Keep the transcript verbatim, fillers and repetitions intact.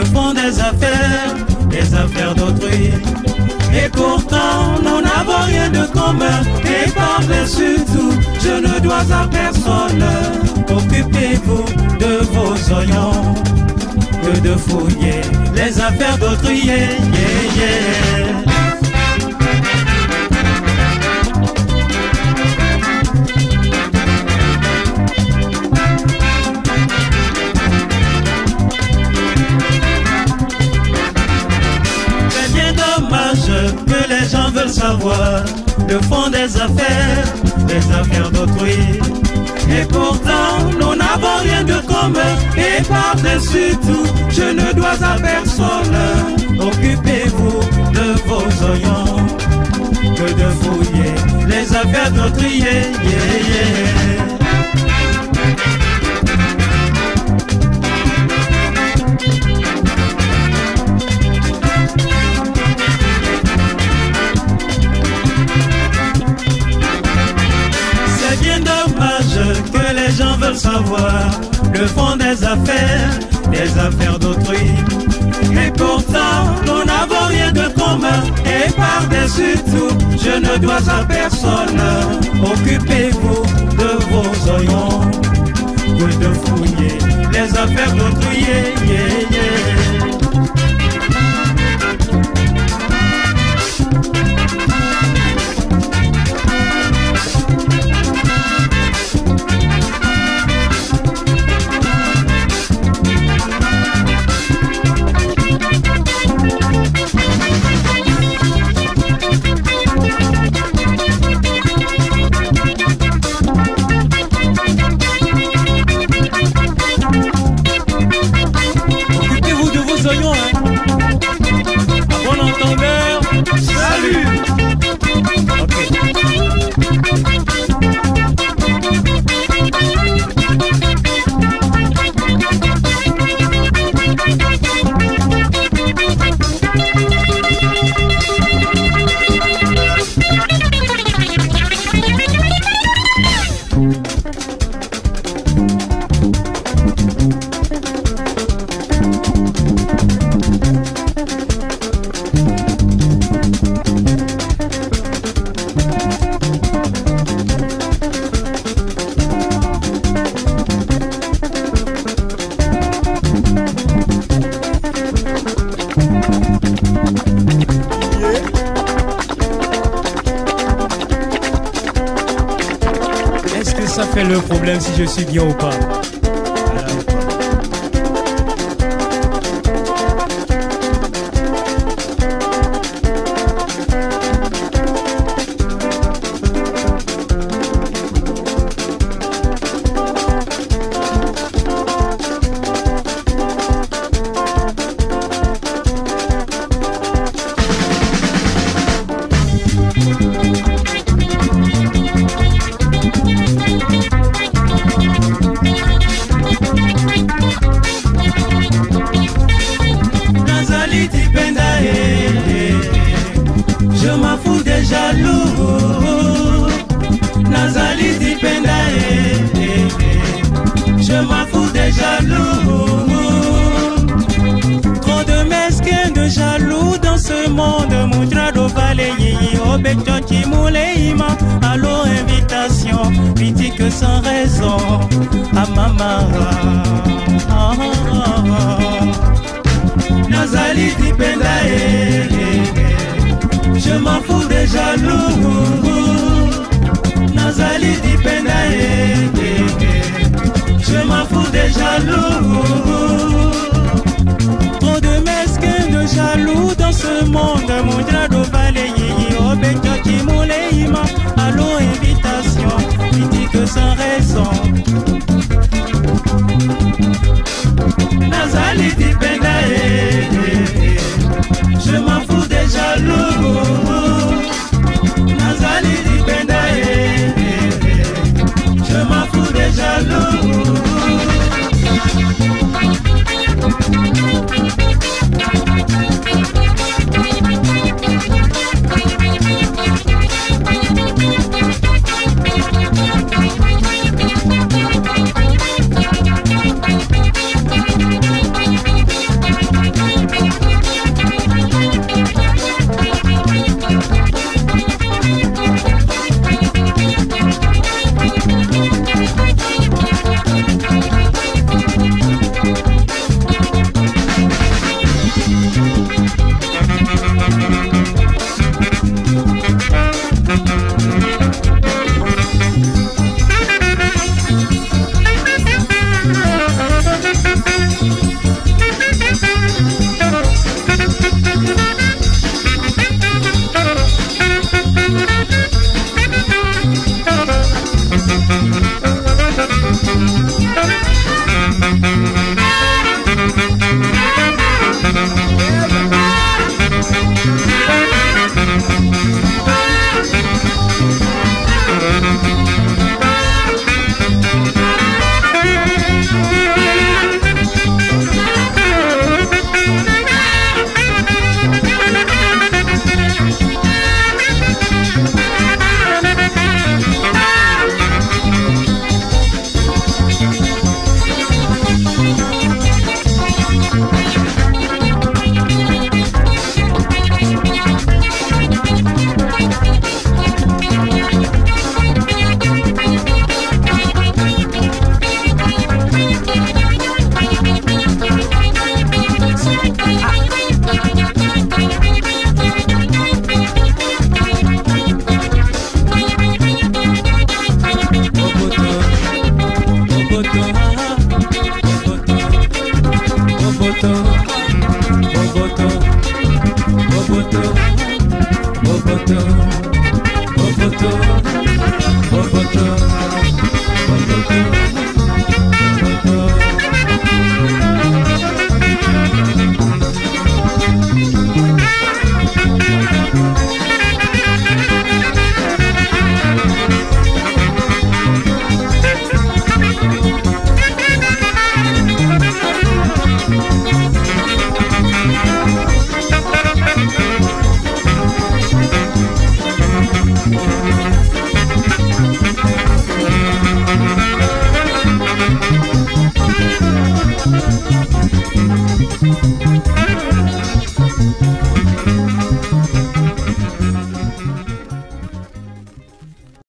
le fond des affaires, des affaires d'autrui. Et pourtant nous n'avons rien de commun. Et par-dessus tout, je ne dois à personne. Occupez-vous de vos oignons que de fouiller les affaires d'autrui. Yeah, yeah, yeah. Que les gens veulent savoir le fond des affaires, des affaires d'autrui. Et pourtant nous n'avons rien de commun. Et par-dessus tout, je ne dois à personne. Occupez-vous de vos oignons que de fouiller les affaires d'autrui. Yeah, yeah, yeah. Que les gens veulent savoir le fond des affaires, des affaires d'autrui. Et pourtant nous n'avons rien de commun. Et par-dessus tout, je ne dois à personne. Occupez-vous de vos oignons que de fouiller les affaires d'autrui. Yeah, yeah, yeah. Ça fait le problème si je suis bien ou pas. Allô, invitation, critique sans raison à Mamara. Ah, ah, ah. Nazali Dipenda, eh, eh, eh. Je m'en fous des jaloux. Nazali Dipenda, eh, eh, eh. Je m'en fous des jaloux. Trop de mesquins de jaloux dans ce monde. Mondrado Balayi, Obekati Mouleima. Allô, invitation, critique sans raison. Nazali Dipenda.